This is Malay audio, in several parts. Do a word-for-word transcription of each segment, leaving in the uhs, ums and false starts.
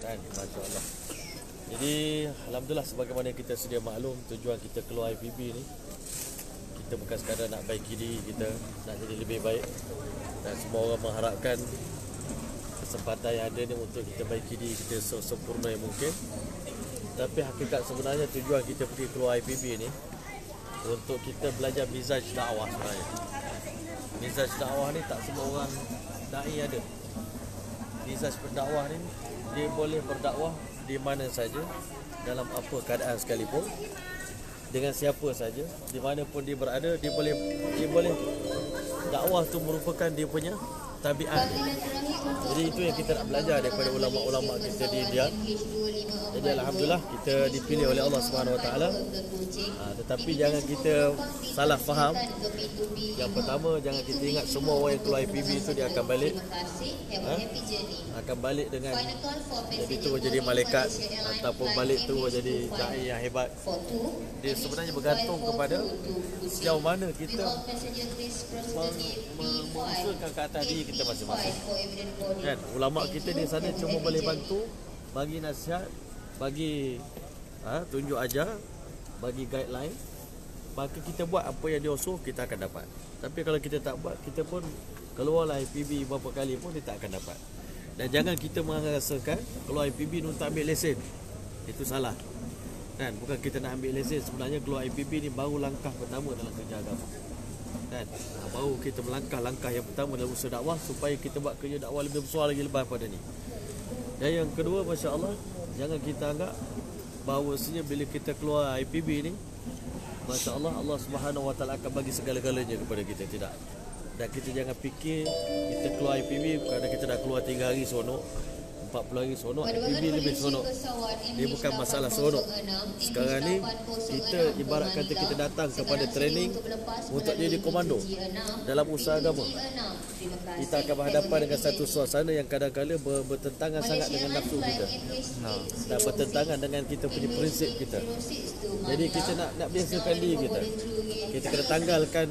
Kan, masya-Allah. Jadi alhamdulillah sebagaimana kita sedia maklum, tujuan kita keluar I P B ni kita bukan sekadar nak baiki diri kita, nak jadi lebih baik. Dan semua orang mengharapkan kesempatan yang ada ni untuk kita baiki diri kita sempurna yang mungkin. Tapi hakikat sebenarnya tujuan kita pergi keluar I P B ni untuk kita belajar mizaj dakwah sebenarnya. Mizaj dakwah ni tak semua orang dai ada. Mizaj berdakwah ni dia boleh berdakwah di mana saja, dalam apa keadaan sekalipun, dengan siapa saja, di mana pun dia berada, dia boleh dia boleh dakwah tu merupakan dia punya tabiat dia. Jadi itu yang kita nak belajar daripada ulama-ulama kita di India. Jadi alhamdulillah kita dipilih oleh Allah Subhanahu Wa Taala. Ha, tetapi jangan kita salah faham. Yang pertama, jangan kita ingat semua orang yang keluar I P B itu dia akan balik. Ha? Akan balik dengan jadi tu jadi malaikat ataupun balik tu jadi dai yang hebat. Dia sebenarnya bergantung kepada sejauh mana kita mengusulkan ke atas diri kita masing-masing. Kan, ulama kita di sana cuma boleh bantu, bagi nasihat, bagi ha, tunjuk ajar, bagi guideline. Maka kita buat apa yang dia suruh, kita akan dapat. Tapi kalau kita tak buat, kita pun keluarlah I P B berapa kali pun dia tak akan dapat. Dan jangan kita merasakan keluar I P B untuk ambil lesen. Itu salah. Kan, bukan kita nak ambil lesen, sebenarnya keluar I P B ni baru langkah pertama dalam kerja agama. Kan, baru kita melangkah langkah yang pertama dalam usaha dakwah supaya kita buat kerja dakwah lebih besar lagi lepas pada ni. Dan yang kedua, masya-Allah, jangan kita anggap bahawasanya bila kita keluar I P B ni, masya-Allah, Allah Subhanahu Wa Taala akan bagi segala-galanya kepada kita. Tidak. Dan kita jangan fikir kita keluar I P B kerana kita dah keluar tiga hari seronok, empat puluh hari seronok, I P B lebih seronok. Dia bukan masalah seronok. Sekarang ni kita ibarat kata kita datang kepada training untuk jadi komando dalam usaha agama. Kita akan berhadapan dengan satu suasana yang kadang-kadang ber- bertentangan sangat dengan nafsu kita. Nah, dan bertentangan dengan kita punya prinsip kita. Jadi kita nak nak biasakan diri kita. Kita kena tanggalkan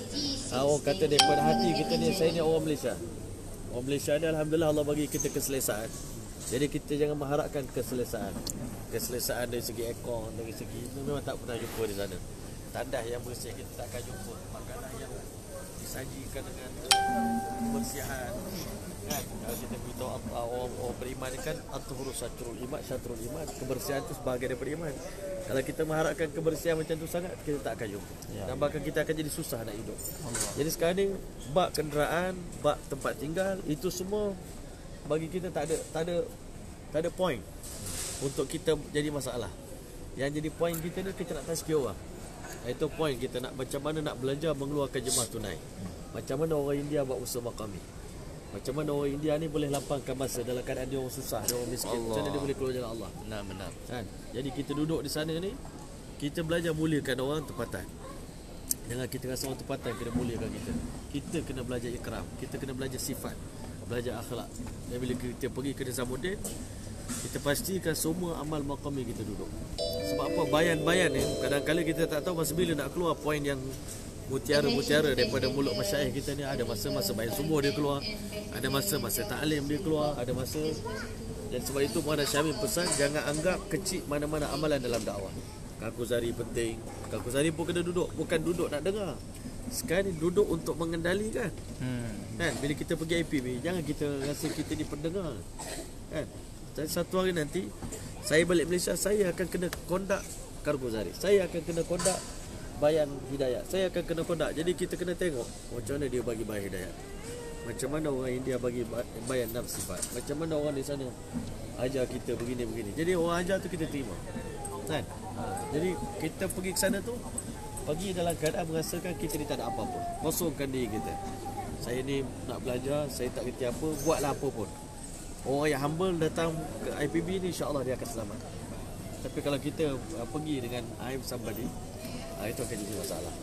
uh, orang kata daripada hati kita ni, saya ni orang Malaysia. Orang Malaysia ni alhamdulillah Allah bagi kita keselesaan. Jadi kita jangan mengharapkan keselesaan. Keselesaan dari segi ekor, dari segi itu memang tak pernah jumpa di sana. Tandas yang bersih kita tak akan jumpa. Makanan yang disajikan dengan kebersihan. Kan, kalau kita beritahu orang, orang beriman ni kan at-tuhuru syatrul iman, syatrul iman, kebersihan itu sebahagian daripada iman. Kalau kita mengharapkan kebersihan macam tu sangat, kita tak akan jumpa. Ya. Dan bahkan kita akan jadi susah nak hidup. Allah. Jadi sekarang ni bab kenderaan, bab tempat tinggal, itu semua bagi kita tak ada tak ada tak ada point untuk kita jadi masalah. Yang jadi point kita ni kita nak tazkiyah orang. Itu point kita nak macam mana nak belajar mengeluarkan jemaah tunai. Macam mana orang India buat usaha maqami. Macam mana orang India ni boleh lapangkan masa dalam keadaan dia orang susah, dia orang miskin. Macam mana dia boleh keluar jalan Allah. Benar, benar. Kan? Jadi kita duduk di sana ni, kita belajar muliakan orang tempatan. Jangan kita rasa orang tempatan kena muliakan kita. Kita kena belajar ikram, kita kena belajar sifat, belajar akhlak. Dan bila kita pergi ke Nizamuddin, kita pastikan semua amal maqami kita duduk. Sebab apa? Bayan-bayan ni kadang-kadang kita tak tahu masa bila nak keluar poin yang mutiara-mutiara daripada mulut masyayikh kita ni. Ada masa-masa bayan subuh dia keluar, ada masa-masa ta'lim dia keluar, ada masa. Dan sebab itu Muhammad Syamil pesan, jangan anggap kecil mana-mana amalan dalam dakwah. Kalkuzari penting. Kalkuzari pun kena duduk, bukan duduk nak dengar. Sekarang ni duduk untuk mengendalikan. Hmm. Kan, bila kita pergi I P B, jangan kita rasa kita ni pendengar. Kan? Dan satu hari nanti saya balik Malaysia, saya akan kena kondak Kalkuzari. Saya akan kena kondak bayan hidayah. Saya akan kena kondak. Jadi kita kena tengok macam mana dia bagi bayan hidayah. Macam mana orang India bagi bayan enam sifat. Macam mana orang di sana ajar kita begini-begini. Jadi orang ajar tu kita terima. Kan? Ha. Jadi kita pergi ke sana tu, pergi dalam keadaan merasakan kita ni tak ada apa-apa. Kosongkan diri kita. Saya ni nak belajar, saya tak kerti apa, buatlah apa pun. Orang yang humble datang ke I P B ni, insya-Allah dia akan selamat. Tapi kalau kita uh, pergi dengan I'm somebody, uh, itu akan jadi masalah. Hmm.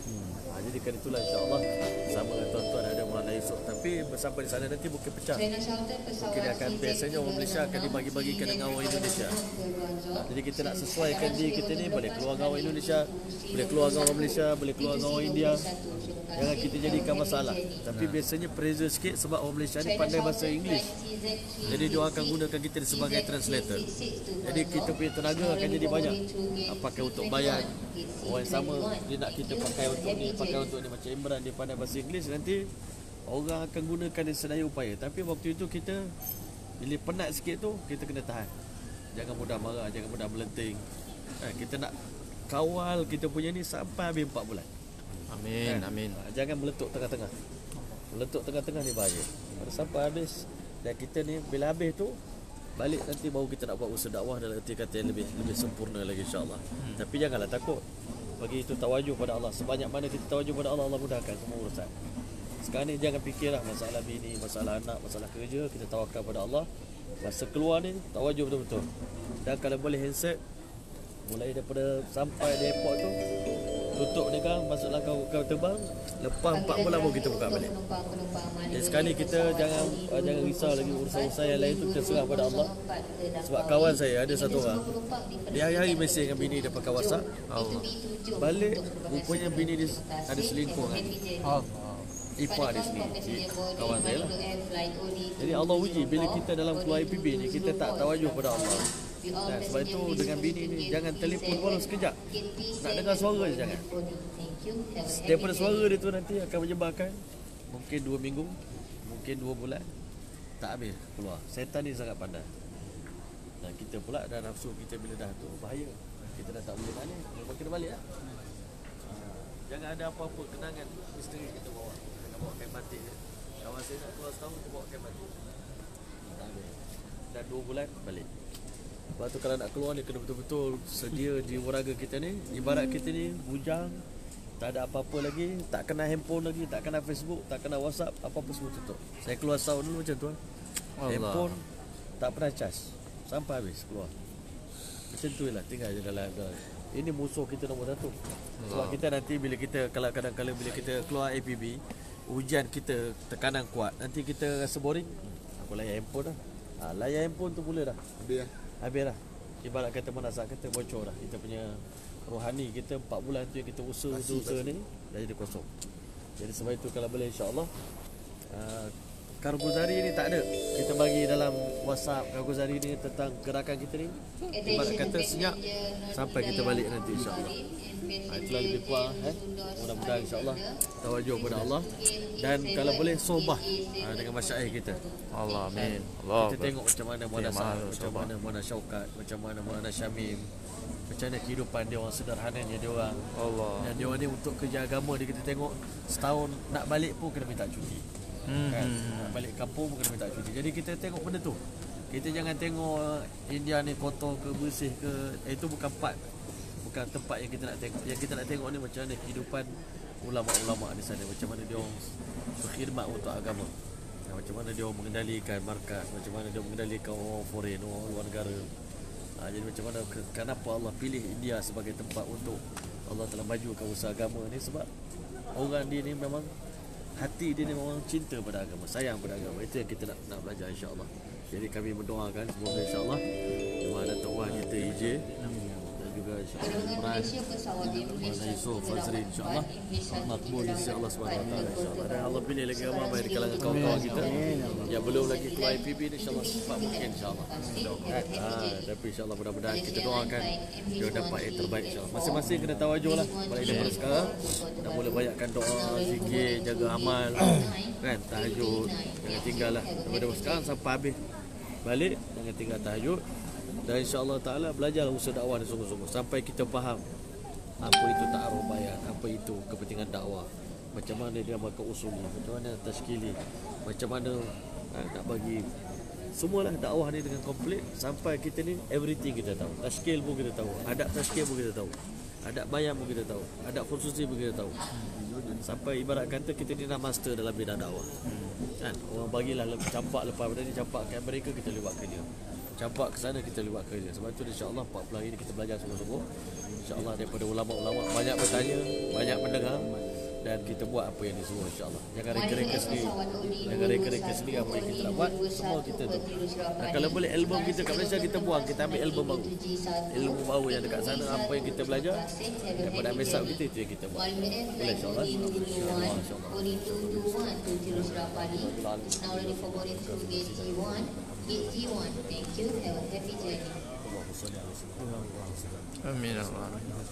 Ha, jadi kan itulah insya-Allah sama dengan tuan-tuan ada mulai esok. Tapi sampai di sana nanti mungkin pecah. Mungkin akan biasanya orang Malaysia akan dibagi-bagikan dengan orang Indonesia. Ha, jadi kita nak sesuaikan diri kita ni, boleh keluar dengan orang Indonesia, boleh keluar dengan orang Malaysia, boleh keluar dengan orang India. Jangan kita jadikan masalah. Tapi biasanya pressure sikit sebab orang Malaysia ni pandai bahasa Inggeris. Jadi dia akan gunakan kita sebagai translator. Jadi kita punya tenaga akan jadi banyak. Ha, pakai untuk bayar orang yang sama, dia nak kita pakai untuk ni, pakai untuk ni. Macam Imran dia pandai bahasa Inggeris, nanti orang akan gunakan dia sedaya upaya. Tapi waktu itu kita bila penat sikit tu, kita kena tahan. Jangan mudah marah, jangan mudah melenting. Ha, kita nak kawal kita punya ni sampai habis empat bulan. Amin, ha, amin. Ha, jangan meletup tengah-tengah. Meletup tengah-tengah ni bahaya. Sampai habis. Dan kita ni bila habis tu balik nanti baru kita nak buat usaha dakwah dalam erti kata yang lebih lebih sempurna lagi insya-Allah. Hmm. Tapi janganlah takut. Bagi itu tawajuh pada Allah. Sebanyak mana kita tawajuh pada Allah, Allah mudahkan semua urusan. Sekarang ni jangan fikirlah masalah bini, masalah anak, masalah kerja, kita tawakal pada Allah. Masa keluar ni tawajuh betul-betul. Dan kalau boleh handset mulai daripada sampai di airport tu tutup ni kan, masuklah kau kau terbang, lepas empat bulan baru kita buka balik. Jadi sekali kita jangan uh, jangan risau lagi urusan-urusan yang lain tu, kita serah pada Allah. Sebab kawan saya ada satu orang, dia hari-hari mesej dengan bini dia pakai WhatsApp. Allah. Balik rupanya bini dia ada selingkuh kan. Allah. Ipar dia sendiri, kawan saya lah. Jadi Allah uji bila kita dalam keluar I P B ni, kita tak tawajuh pada Allah. Dan sebab itu dengan bini ni jangan telefon walau sekejap. Nak dengar suara je jangan. Daripada suara dia tu nanti akan menyebabkan mungkin dua minggu, mungkin dua bulan tak habis keluar. Setan ni sangat pandai. Dan kita pula dah nafsu kita bila dah tu bahaya. Kita dah tak boleh nak ni, kita kena balik lah. Jangan ada apa-apa kenangan misteri kita bawa. Kita bawa kain batik je. Kawan saya nak keluar setahun, kita bawa kain batik. Tak habis. Dan dua bulan balik. Lepas tu kalau nak keluar ni kena betul-betul sedia jiwa raga kita ni. Ibarat kita ni bujang, tak ada apa-apa lagi, tak kena handphone lagi, tak kena Facebook, tak kena WhatsApp, apa-apa semua tutup. Saya keluar setahun dulu macam tu lah. Handphone tak pernah charge sampai habis keluar. Macam tu lah, tinggal je dalam, dalam. Ini musuh kita nombor satu. Sebab kita nanti bila kita, kalau kadang-kadang bila kita keluar A P B, hujan kita tekanan kuat, nanti kita rasa boring, aku layan handphone dah. Ha, layan handphone tu mula dah. Habis dah. Habis dah. Ibarat kata manasah kata bocor dah. Kita punya rohani kita empat bulan tu yang kita usaha-usaha ni dah jadi kosong. Jadi sebab itu kalau boleh insya-Allah uh, Karguzari ni tak ada. Kita bagi dalam WhatsApp Karguzari ni tentang gerakan kita ni. Ibarat kata senyap sampai kita balik nanti insya-Allah. Ha, itulah lebih kurang eh. Mudah-mudahan insya-Allah tawajuh pada Allah dan kalau boleh sobah ha, dengan masyaikh kita. Allah amin. Allah. Kita tengok macam mana Muhammad Sa'ad, macam mana Muhammad Syaukat, macam mana Muhammad Syamim. Macam mana kehidupan dia orang, sederhananya dia orang. Allah. Dan dia orang ni untuk kerja agama dia kita tengok setahun nak balik pun kena minta cuti. Hmm. Kan? Nak balik kampung pun kena minta cuti. Jadi kita tengok benda tu. Kita jangan tengok India ni kotor ke bersih ke, eh, itu bukan part. Bukan tempat yang kita nak tengok. Yang kita nak tengok ni macam mana kehidupan ulama-ulama di sana, macam mana dia orang berkhidmat untuk agama. Macam mana dia orang mengendalikan markas, macam mana dia mengendalikan orang foreign, orang luar negara. Ha, jadi macam mana, kenapa Allah pilih India sebagai tempat untuk Allah telah majukan usaha agama ni, sebab orang dia ni memang hati dia ni memang cinta pada agama, sayang pada agama. Itu yang kita nak, nak belajar insya-Allah. Jadi kami mendoakan semoga insya-Allah Jemaah Datuk Wan kita I J dan juga insya-Allah Imran, Mana Yusof Fazri insya-Allah makbul insya-Allah subhanahu wa taala insya-Allah. Dan Allah pilih lagi ramai di kalangan kawan-kawan kita yang belum lagi keluar I P B ni insya-Allah cepat mungkin insya-Allah. Ha, tapi insya-Allah mudah-mudahan kita doakan dia dapat yang terbaik insya-Allah. Masing-masing kena tawajuh lah mulai daripada sekarang. Dah mula banyakkan doa, zikir, jaga amal kan, tahajud, jangan tinggal lah daripada sekarang sampai habis balik, jangan tinggal tahajud. Dan insya-Allah taala belajar usaha dakwah ni sungguh-sungguh sampai kita faham apa itu ta'aruf bayan, apa itu kepentingan dakwah, macam mana dia bakal usuli, macam mana tashkili, macam mana ha, nak bagi semualah dakwah ni dengan komplit sampai kita ni everything kita tahu. Tashkil pun kita tahu, adab tashkil pun kita tahu, adab bayan pun kita tahu, adab khususi pun kita tahu. Sampai ibarat kata kita ni nak master dalam bidang dakwah. Kan orang bagilah campak lepas pada ni campakkan mereka, kita lewat kerja. Campak ke sana kita lewat kerja. Sebab tu insya-Allah empat bulan ini kita belajar sungguh-sungguh. Insya-Allah daripada ulama-ulama banyak bertanya, banyak mendengar. dan kita buat apa yang disuruh insya-Allah. Jangan reka-reka sendiri. Jangan reka-reka sendiri apa yang kita nak buat, semua kita tu. Dan kalau boleh album kita kat Malaysia kita buang, kita ambil album baru. Ilmu baru yang dekat sana, apa yang kita belajar daripada ambil sub kita itu yang kita buat. Boleh insya-Allah. Insya-Allah. Amin Allah.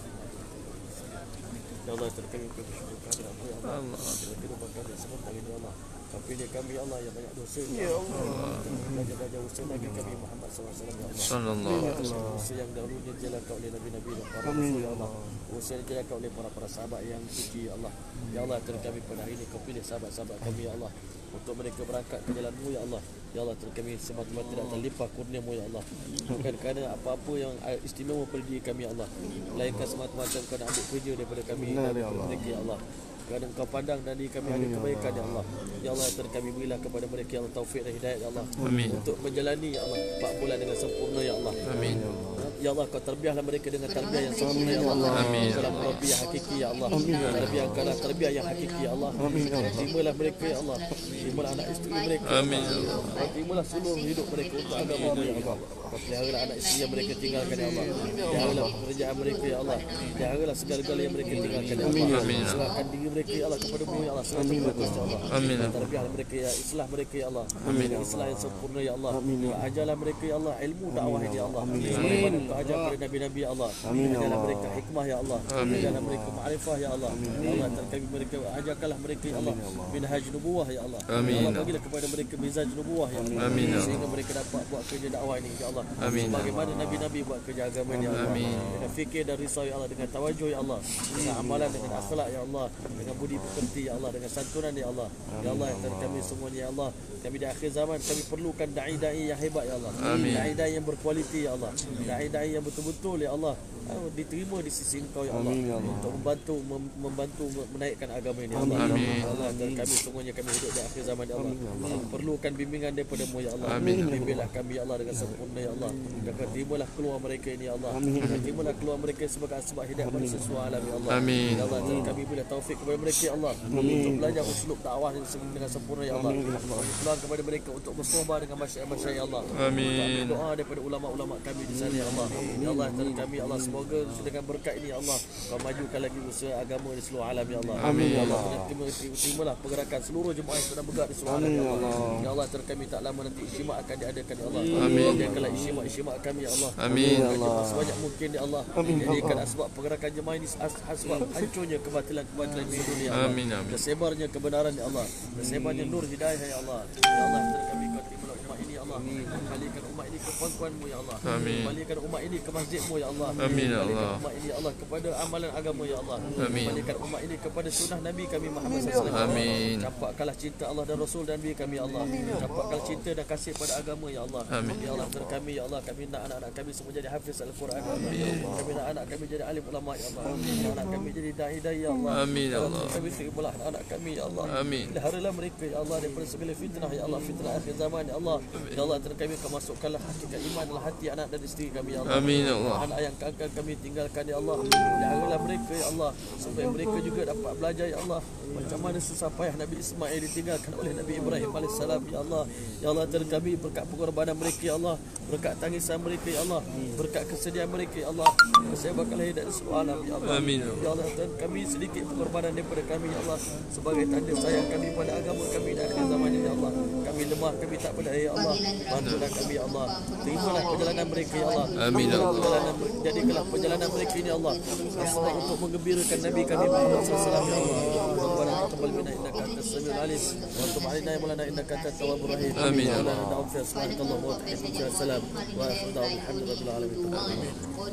Ya Allah, terkait bersyukur kepada Engkau ya Allah. Allah. Kehidupan kami sebentar ini ya Allah. Ampuni kami ya Allah yang banyak dosa ya Allah. Raja-raja usaha Nabi kami Muhammad sallallahu alaihi wasallam ya Allah. Sallallahu alaihi wasallam. Usaha yang dahulu dijalankan oleh nabi-nabi dan para rasul ya Allah. Usaha yang dijalankan oleh para-para sahabat yang suci ya Allah. Ya Allah, terkait kami pada hari ini Kau pilih sahabat-sahabat kami ya Allah untuk mereka berangkat ke jalan-Mu ya Allah. Ya Allah, terkait kami semata-mata tidak terlimpah kurnia-Mu ya Allah. Bukan kerana apa-apa yang istimewa pada diri kami ya Allah, melainkan semata-mata Kau nak ambil kerja daripada kami dan mereka ya Allah. Kerana Engkau pandang dan diri kami ada kebaikan ya Allah. Ya Allah, terkait kami berilah kepada mereka ya Allah taufik dan hidayat ya Allah. Amin. Untuk menjalani ya Allah empat bulan dengan sempurna ya Allah. Amin. Ya Allah, Kau terbiahlah mereka dengan terbiah yang sempurna ya Allah. Amin. Dalam merabi yang hakiki ya Allah. Terbiah Engkau terbiah yang hakiki ya Allah. Terimalah mereka ya Allah. Terimalah anak isteri mereka. Amin. Terimalah seluruh hidup mereka untuk agama ya Allah. Kau peliharalah anak isteri yang mereka tinggalkan ya Allah. Peliharalah pekerjaan mereka ya Allah. Peliharalah segala-gala yang mereka tinggalkan ya Allah. Amin. Serahkan diri mereka ya Allah kepada-Mu ya Allah. Serahkan mereka ya Allah. Amin. Terbiahlah mereka ya, islah mereka ya Allah. Amin. Islah yang sempurna ya Allah. Ajarlah mereka ya Allah ilmu dakwah ini ya Allah. Sebagaimana Kau ajar kepada nabi-nabi ya Allah. Ajarlah mereka hikmah ya Allah. Ajarlah mereka ma'rifah ya Allah. Ya Allah, terkait mereka ajarkanlah mereka ya Allah minhaj nubuwah ya Allah. Ya Allah, bagilah kepada mereka mizaj nubuwah ya Allah. Amin. Sehingga mereka dapat buat kerja dakwah ini ya Allah. Amin. Sebagaimana nabi-nabi buat kerja agama ini ya Allah. Amin. Dengan fikir dan risau ya Allah, dengan tawajuh ya Allah, dengan amalan, dengan akhlak ya Allah, dengan budi pekerti ya Allah, dengan santunan ya Allah. Ya Allah, yang kami semuanya ya Allah, kami di akhir zaman kami perlukan dai-dai yang hebat ya Allah. Dai-dai yang berkualiti ya Allah. Dai-dai yang betul-betul ya Allah diterima di sisi Engkau ya Allah. Untuk membantu mem- membantu menaikkan agama ini ya Allah. Amin. Ya Allah, dan kami semuanya kami hidup di akhir zaman ya Allah. Perlukan bimbingan daripada-Mu ya Allah. Amin. Bimbinglah kami ya Allah dengan sempurna ya Allah. Dan terimalah keluar mereka ini ya Allah. Terimalah keluar mereka sebagai sebab hidayah manusia sesuai alam ya Allah. Amin. Ya Allah, dan kami bila taufik kepada mereka ya Allah untuk belajar uslub dakwah dengan sempurna ya Allah. Keluar kepada mereka untuk bersohbah dengan masyarakat-masyarakat ya Allah. Amin. Doa daripada ulama-ulama kami di sana ya Allah. Ya Allah, dan kami ya Allah, semoga dengan berkat ini ya Allah Kau majukan lagi usaha agama di seluruh alam ya Allah. Amin. Ya Allah, terima, terimalah pergerakan seluruh jemaah yang sedang bergerak di seluruh alam ya Allah. Ya Allah, terkait kami tak lama nanti isyimak akan diadakan ya Allah. Amin. Jadikanlah isyimak-isyimak kami ya Allah. Amin. Ya Allah, sebanyak mungkin ya Allah. Jadikan asbab pergerakan jemaah ini asbab hancurnya kebatilan-kebatilan di dunia ya Allah. Amin. Amin. Tersebarnya kebenaran ya Allah. Tersebarnya nur hidayah ya Allah. Ya Allah, terkait kami Kau terimalah umat ini ya Allah. Kembalikan umat ini ke pangkuan-Mu ya Allah. Amin. Kembalikan umat ini ke masjid-Mu ya Allah. Amin ya Kembalikan Allah. umat ini ya Allah kepada amalan agama ya Allah. Amin. Kembalikan umat ini kepada sunnah Nabi kami Muhammad sallallahu alaihi wasallam. Amin. Campakkanlah cinta Allah dan Rasul dan Nabi kami ya Allah. Campakkanlah cinta dan kasih pada agama ya Allah. Amin. Ya Allah, terkait kami ya Allah, kami nak anak-anak kami semua jadi hafiz Al-Quran ya Allah. Kami nak anak kami jadi alim ulama ya Allah. Anak kami jadi dai-dai ya Allah. Amin ya Allah. Kami terimalah anak kami ya Allah. Amin. Peliharalah mereka ya Allah daripada segala fitnah ya Allah, fitnah akhir zaman ya Allah. Ya Allah, terkait kami Kau masukkanlah hakikat iman dalam hati anak dan isteri kami ya Allah. Amin ya Allah. Anak yang akan kami tinggalkan ya Allah, peliharalah mereka ya Allah, supaya mereka juga dapat belajar ya Allah macam mana susah payah Nabi Ismail ditinggalkan oleh Nabi Ibrahim alaihissalam ya Allah. Ya Allah, terkait kami berkat pengorbanan mereka ya Allah, berkat tangisan mereka ya Allah, berkat kesediaan mereka ya Allah, kesebakanlah hidayah seluruh alam ya Allah. Amin. Ya Allah, dan kami sedikit pengorbanan daripada kami ya Allah sebagai tanda sayang kami pada agama kami di akhir zaman ini ya Allah. Kami lemah, kami tak berdaya ya Allah. Bantulah kami ya Allah. Terimalah perjalanan mereka ya Allah. Amin ya Allah. Perjalanan, jadikanlah perjalanan mereka ini ya Allah sebab untuk menggembirakan Nabi kami Muhammad sallallahu alaihi wasallam ya Allah. Rabbana taqabbal minna innaka antas samiul alim wa tub alaina ya maulana innaka antat tawwabur rahim. Amin ya Allah. Allahumma fi subhanallahi wa ta'ala salam wa alhamdulillahi rabbil alamin. Amin.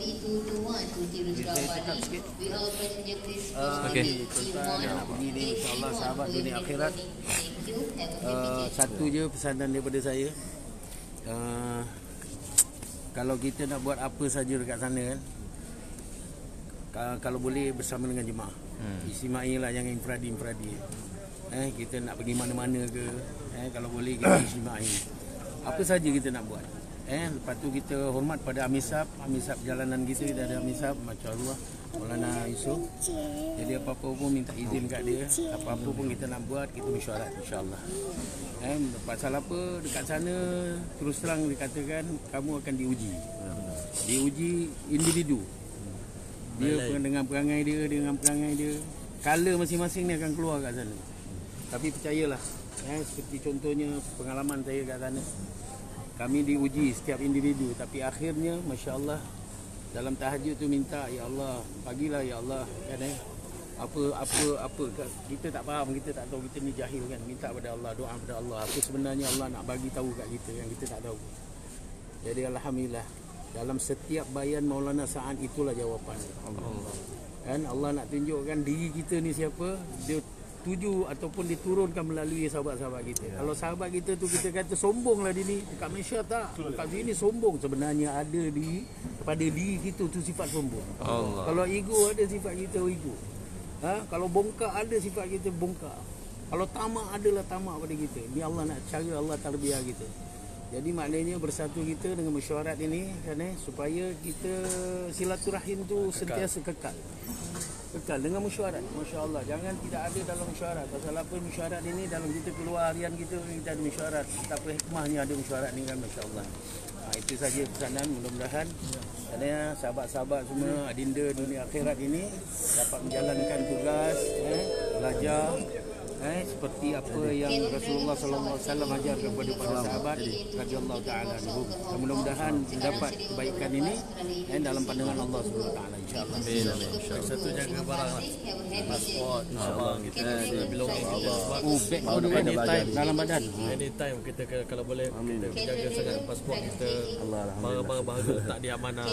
Okey. Tuan yang nak pergi ni insya-Allah sahabat dunia akhirat. Uh, satu je pesanan daripada saya. Uh, kalau kita nak buat apa saja dekat sana kan, uh, kalau boleh bersama dengan jemaah. Hmm. Istimai lah, jangan infradi-infradi. Eh, kita nak pergi mana-mana ke, eh, kalau boleh kita istimai. Apa saja kita nak buat. Eh, lepas tu kita hormat pada Amisab, Amisab perjalanan kita, kita ada Amisab, masya-Allah, Maulana Yusof. Jadi apa-apa pun minta izin kat dia, apa-apa pun kita nak buat, kita mesyuarat insya-Allah. Eh, pasal apa dekat sana terus terang dikatakan kamu akan diuji. Diuji individu. Dia dengan perangai dia, dengan perangai dia, color masing-masing ni akan keluar kat sana. Tapi percayalah, eh, seperti contohnya pengalaman saya kat sana. Kami diuji setiap individu, tapi akhirnya masya-Allah dalam tahajud tu minta, ya Allah, bagilah ya Allah, kan eh apa apa apa kita tak faham, kita tak tahu, kita ni jahil kan, minta pada Allah, doa pada Allah apa sebenarnya Allah nak bagi tahu kat kita yang kita tak tahu. Jadi alhamdulillah dalam setiap bayan Maulana Sa'ad itulah jawapan Allah. Kan Allah nak tunjukkan diri kita ni siapa, dia tuju ataupun diturunkan melalui sahabat-sahabat kita. Kalau sahabat kita tu kita kata sombonglah dia ni, dekat Malaysia tak, dekat sini sombong, sebenarnya ada di pada diri kita tu sifat sombong. Allah. Kalau ego ada sifat kita ego. Ha? Kalau bongkak ada sifat kita bongkak. Kalau tamak adalah tamak pada kita. Ni Allah nak cara Allah tarbiyah kita. Jadi maknanya bersatu kita dengan mesyuarat ini kan eh supaya kita silaturahim tu sentiasa kekal. Kekal dengan mesyuarat, masya-Allah. Jangan tidak ada dalam mesyuarat. Pasal apa mesyuarat ini dalam kita keluar harian kita kita ada mesyuarat. Betapa hikmahnya ada mesyuarat ni kan, masya-Allah. Ha, itu saja pesanan, mudah-mudahan kerana sahabat-sahabat semua adinda dunia akhirat ini dapat menjalankan tugas, eh, belajar eh seperti apa yang Rasulullah sallallahu alaihi wasallam ajarkan kepada para sahabat radhiyallahu taala anhum. Mudah-mudahan mendapat kebaikan ini eh, dalam pandangan Allah Subhanahu wa taala insyaallah. Amin. Amin. Satu jaga barang lah. Pasport insyaallah kita sudah belonging Allah. Oh, beg pun anytime dalam badan. Anytime kita kalau boleh kita jaga sangat pasport kita. Barang-barang berharga tak diamanah.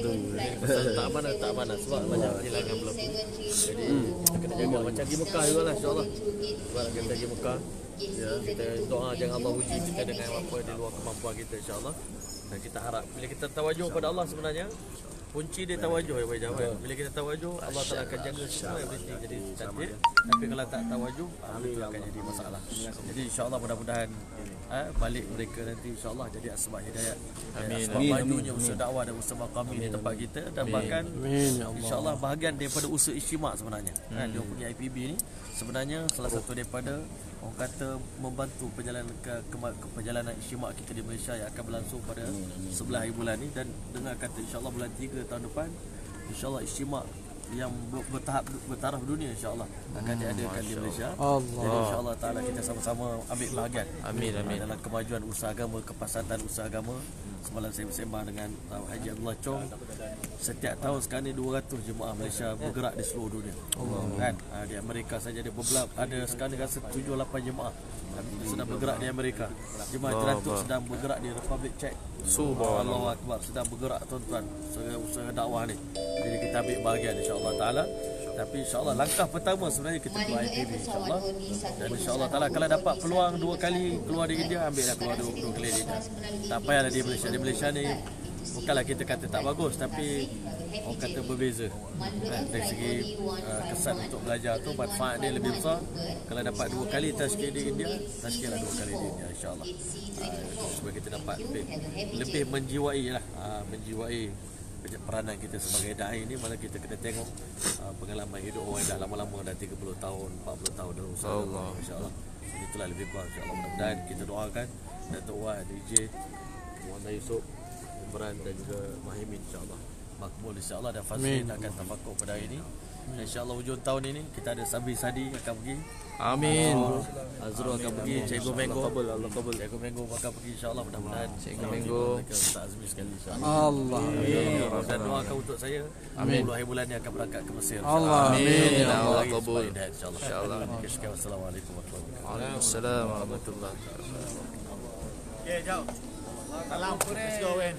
Pasal tak amanah tak amanah sebab banyak kehilangan berlaku. Jadi kita kena jaga macam di Mekah jugalah insya-Allah. Sebab kita pergi Mekah, ya, kita doa jangan Allah uji kita dengan apa di luar kemampuan kita insya-Allah. Dan kita harap bila kita tawajuh pada Allah sebenarnya kunci dia tawajuh ya Pak. Bila kita tawajuh Allah Taala akan jaga semua everything jadi cantik. Tapi kalau tak tawajuh itu akan jadi masalah. Jadi insya-Allah mudah-mudahan eh, balik mereka nanti insya-Allah jadi asbab hidayah. Amin. Sebab majunya usaha dakwah dan usaha kami di tempat kita dan bahkan insya-Allah bahagian daripada usaha istimak sebenarnya. Kan dia punya I P B ni sebenarnya salah satu daripada orang kata membantu perjalanan ke, ke, ke perjalanan istimak kita di Malaysia yang akan berlangsung pada sebelas hari bulan ni dan dengar kata insya-Allah bulan tiga tahun depan insya-Allah istimak yang bertahap bertaraf dunia insya-Allah akan diadakan di Malaysia. Allah. Jadi insya-Allah taala kita sama-sama ambil bahagian. Amin amin dalam kemajuan usaha agama, kepasatan usaha agama. Semalam saya bersembah dengan uh, Haji Abdullah Chong. Setiap tahun sekarang ni dua ratus jemaah Malaysia bergerak di seluruh dunia. Allah. Kan? Uh, di Amerika saja ada beberapa ada sekarang ni rasa tujuh lapan jemaah sedang bergerak di Amerika. Jemaah teratur sedang bergerak di Republic Czech. Subhanallah akbar sedang bergerak tuan-tuan usaha, usaha dakwah ni. Jadi kita ambil bahagian insya-Allah taala. Tapi insya-Allah langkah pertama sebenarnya kita keluar I P B insya-Allah. Dan insya-Allah taala kalau dapat peluang dua kali keluar di India ambillah keluar dua, dua kali di India. Tak payahlah di Malaysia. Di Malaysia ni bukanlah kita kata tak bagus tapi orang kata berbeza. Eh, dari segi uh, kesan untuk belajar tu manfaat dia lebih besar. Kalau dapat dua kali tazkiyah di India, tazkiyahlah dua kali di India insya-Allah. Uh, supaya kita dapat lebih, lebih menjiwai lah, uh, menjiwai peranan kita sebagai dai ni mana kita kena tengok uh, pengalaman hidup orang dah lama-lama dah tiga puluh tahun, empat puluh tahun dah usaha Allah insya-Allah. Itulah lebih kurang insya-Allah. Mudah-mudahan kita doakan Datuk Wan, D J Muhammad Yusof, Imran dan juga Mahimin insya-Allah makbul insya-Allah dan Fazlin akan tafakur pada hari ini. InsyaAllah hujung tahun ini kita ada Sabri Sadi akan pergi. Amin. Azrul akan pergi. Cikgu Menggo Allah kabul. Cikgu Menggo akan pergi insya-Allah mudah-mudahan. Cikgu Menggo Ustaz Azmi sekali insya-Allah. Allah. Dan doakan untuk saya. Amin. sepuluh hari bulan ni akan berangkat ke Mesir. Allah. Amin. Allah kabul insya-Allah. Insya-Allah. Assalamualaikum warahmatullahi wabarakatuh. Waalaikumsalam warahmatullahi wabarakatuh. Ya, jauh. Salam let's go in.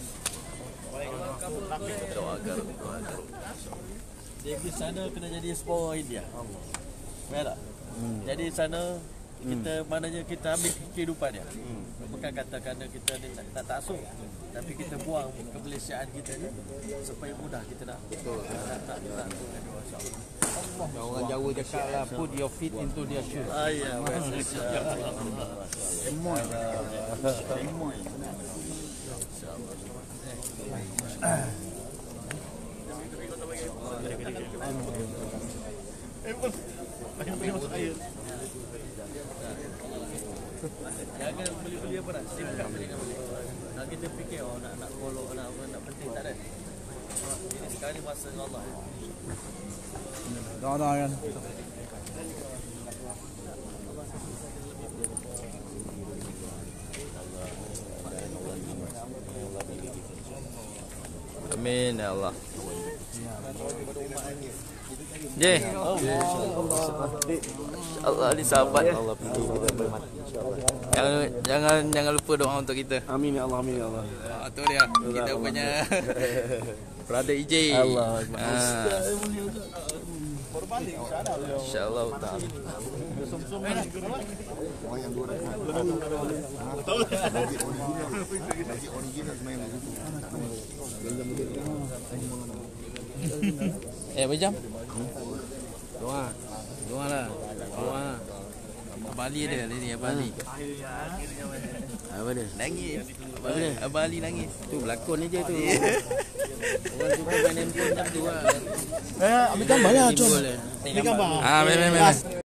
Doakan, doakan. Dia pergi sana kena jadi explore India. Faham tak? Hmm. Jadi sana kita hmm. maknanya kita ambil kehidupan dia. Hmm. Bukan katakan kita ni tak, tak taksub. Hmm. Tapi kita buang kemalaysiaan kita ni supaya mudah kita nak. Betul. Tak tak tak insya-Allah. Allah. Orang Jawa cakap lah put your feet into their shoes. Ah ya. Emoy. Emoy. Insya-Allah. Jangan beli-beli apa nak. SIM card beli kan boleh. Nak kita fikir oh nak nak follow nak nak penting tak ada. Ini sekarang ni masa Allah. Doa-doa kan. Amin ya Allah. Je. Allah ni sahabat. Allah pilih kita bermat. Jangan jangan jangan lupa doa untuk kita. Amin ya Allah, amin ya Allah. Ah, tu dia. Kita punya brother E J. Allah. Insya-Allah taala. Eh, berjam? Doa. Doa lah. Doa lah. Bali ada ni Bali. Apa dia? Nangis. Bali, Bali nangis. Tu berlakon je tu. Orang suka main handphone macam tu lah. Eh, ambil gambar lah, Cun. Timbul lah. Ambil gambar. Ah, memang memang.